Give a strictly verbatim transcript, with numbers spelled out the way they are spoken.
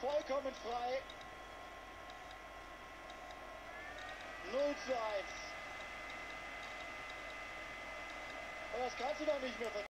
vollkommen frei. null zu eins. Und das kannst du doch nicht mehr verteidigen.